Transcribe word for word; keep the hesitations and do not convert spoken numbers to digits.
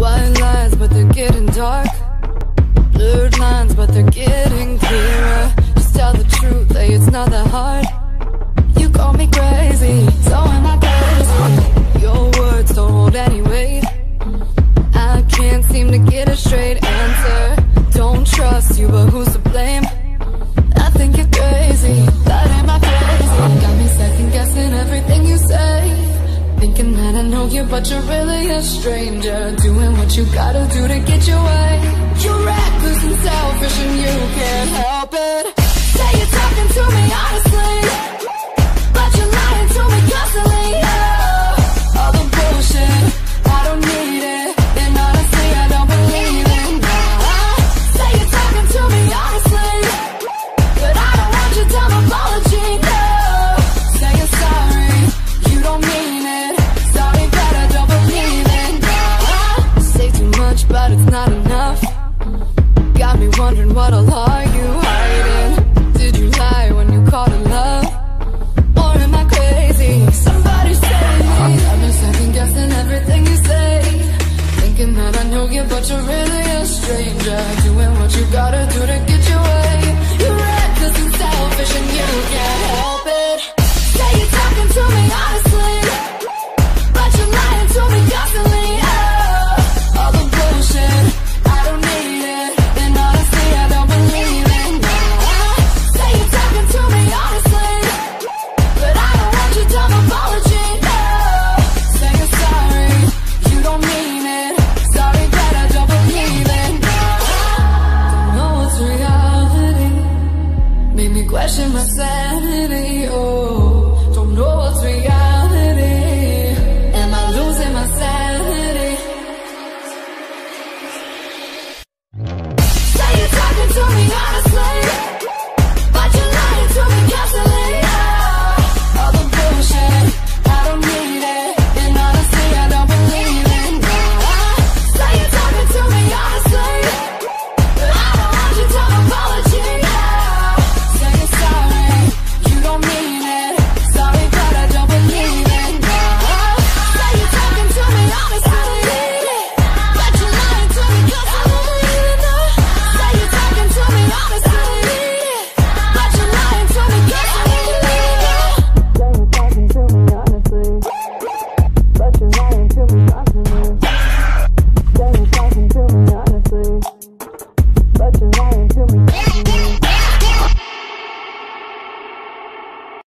White lines, but they're getting dark. Blurred lines, but they're getting clearer. Just tell the truth, hey, it's not that hard. You call me crazy, so am I crazy. Your words don't hold any weight. I can't seem to get a straight answer. Don't trust you, but who's to blame? I think you're crazy, that ain't my crazy. Got me second guessing everything you say, thinking that I know you, but you're really a stranger. Doing what you gotta do to get your way. You're reckless and selfish and you can't help it. Say you're talking to me honestly.